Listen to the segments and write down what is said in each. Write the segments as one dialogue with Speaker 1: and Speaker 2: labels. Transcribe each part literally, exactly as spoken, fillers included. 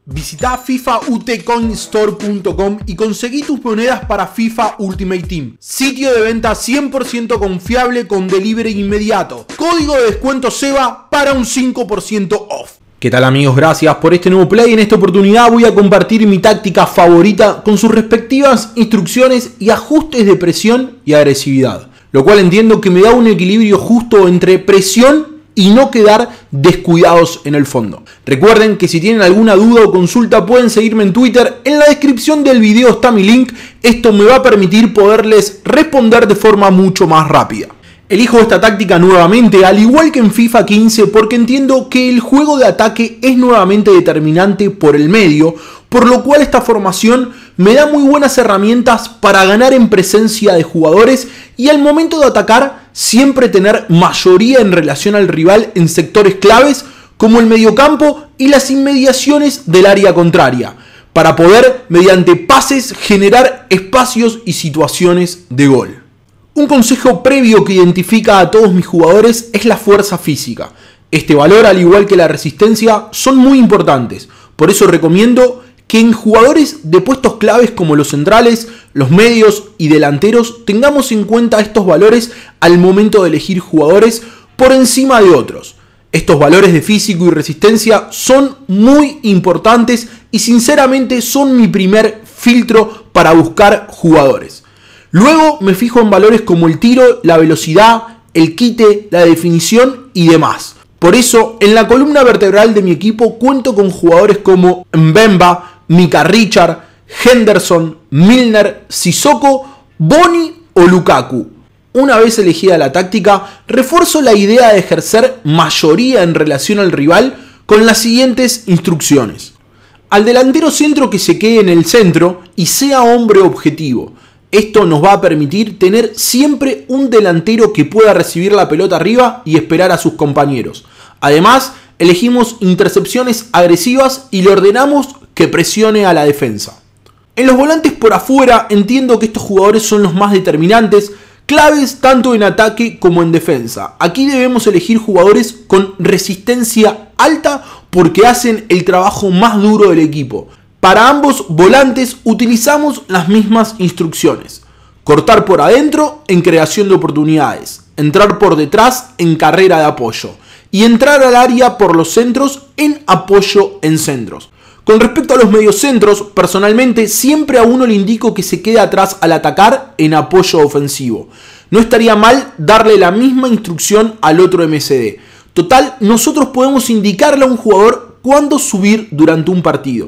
Speaker 1: Visita FIFA U T Coin Store punto com y conseguí tus monedas para FIFA Ultimate Team. Sitio de venta cien por ciento confiable con delivery inmediato. Código de descuento SEBA para un cinco por ciento off. ¿Qué tal amigos? Gracias por este nuevo play. En esta oportunidad voy a compartir mi táctica favorita con sus respectivas instrucciones y ajustes de presión y agresividad. Lo cual entiendo que me da un equilibrio justo entre presión y no quedar descuidados en el fondo. Recuerden que si tienen alguna duda o consulta pueden seguirme en Twitter. En la descripción del video está mi link. Esto me va a permitir poderles responder de forma mucho más rápida. Elijo esta táctica nuevamente, al igual que en FIFA quince, porque entiendo que el juego de ataque es nuevamente determinante por el medio, por lo cual esta formación me da muy buenas herramientas para ganar en presencia de jugadores y al momento de atacar siempre tener mayoría en relación al rival en sectores claves como el mediocampo y las inmediaciones del área contraria, para poder mediante pases generar espacios y situaciones de gol. Un consejo previo que identifica a todos mis jugadores es la fuerza física. Este valor, al igual que la resistencia, son muy importantes. Por eso recomiendo que en jugadores de puestos claves como los centrales, los medios y delanteros tengamos en cuenta estos valores al momento de elegir jugadores por encima de otros. Estos valores de físico y resistencia son muy importantes y sinceramente son mi primer filtro para buscar jugadores. Luego me fijo en valores como el tiro, la velocidad, el quite, la definición y demás. Por eso, en la columna vertebral de mi equipo cuento con jugadores como Mbemba, Micah Richards, Henderson, Milner, Sissoko, Bony o Lukaku. Una vez elegida la táctica, refuerzo la idea de ejercer mayoría en relación al rival con las siguientes instrucciones. Al delantero centro que se quede en el centro y sea hombre objetivo. Esto nos va a permitir tener siempre un delantero que pueda recibir la pelota arriba y esperar a sus compañeros. Además, elegimos intercepciones agresivas y le ordenamos que presione a la defensa. En los volantes por afuera entiendo que estos jugadores son los más determinantes, claves tanto en ataque como en defensa. Aquí debemos elegir jugadores con resistencia alta porque hacen el trabajo más duro del equipo. Para ambos volantes utilizamos las mismas instrucciones. Cortar por adentro en creación de oportunidades. Entrar por detrás en carrera de apoyo. Y entrar al área por los centros en apoyo en centros. Con respecto a los mediocentros, personalmente siempre a uno le indico que se quede atrás al atacar en apoyo ofensivo. No estaría mal darle la misma instrucción al otro M C D. Total, nosotros podemos indicarle a un jugador cuándo subir durante un partido.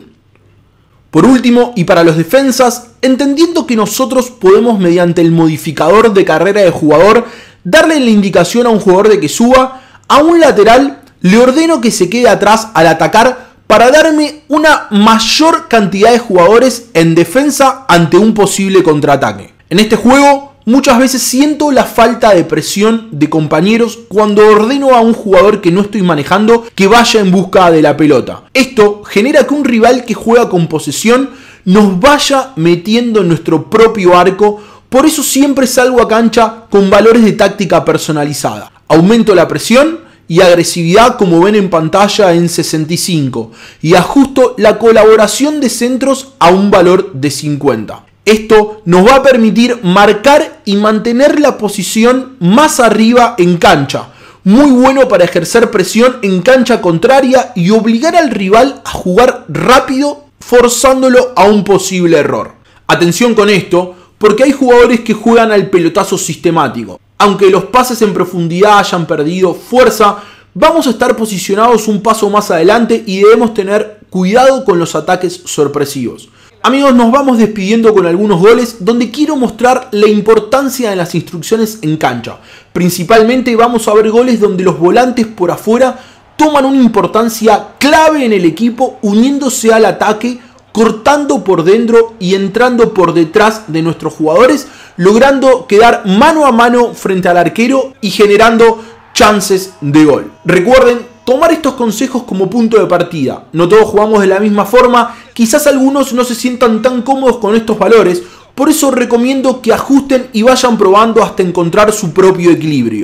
Speaker 1: Por último, y para los defensas, entendiendo que nosotros podemos mediante el modificador de carrera de jugador darle la indicación a un jugador de que suba, a un lateral le ordeno que se quede atrás al atacar para darme una mayor cantidad de jugadores en defensa ante un posible contraataque. En este juego muchas veces siento la falta de presión de compañeros cuando ordeno a un jugador que no estoy manejando que vaya en busca de la pelota. Esto genera que un rival que juega con posesión nos vaya metiendo en nuestro propio arco. Por eso siempre salgo a cancha con valores de táctica personalizada. Aumento la presión y agresividad como ven en pantalla en sesenta y cinco y ajusto la colaboración de centros a un valor de cincuenta. Esto nos va a permitir marcar y mantener la posición más arriba en cancha. Muy bueno para ejercer presión en cancha contraria y obligar al rival a jugar rápido, forzándolo a un posible error. Atención con esto, porque hay jugadores que juegan al pelotazo sistemático. Aunque los pases en profundidad hayan perdido fuerza, vamos a estar posicionados un paso más adelante y debemos tener cuidado con los ataques sorpresivos. Amigos, nos vamos despidiendo con algunos goles donde quiero mostrar la importancia de las instrucciones en cancha. Principalmente vamos a ver goles donde los volantes por afuera toman una importancia clave en el equipo uniéndose al ataque, cortando por dentro y entrando por detrás de nuestros jugadores, logrando quedar mano a mano frente al arquero y generando chances de gol. Recuerden tomar estos consejos como punto de partida. No todos jugamos de la misma forma, quizás algunos no se sientan tan cómodos con estos valores, por eso recomiendo que ajusten y vayan probando hasta encontrar su propio equilibrio.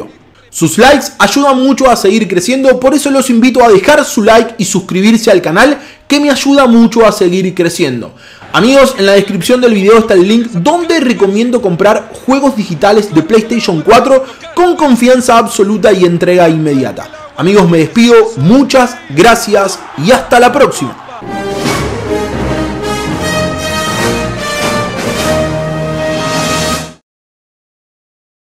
Speaker 1: Sus likes ayudan mucho a seguir creciendo, por eso los invito a dejar su like y suscribirse al canal, que me ayuda mucho a seguir creciendo. Amigos, en la descripción del video está el link donde recomiendo comprar juegos digitales de PlayStation cuatro con confianza absoluta y entrega inmediata. Amigos, me despido, muchas gracias y hasta la próxima.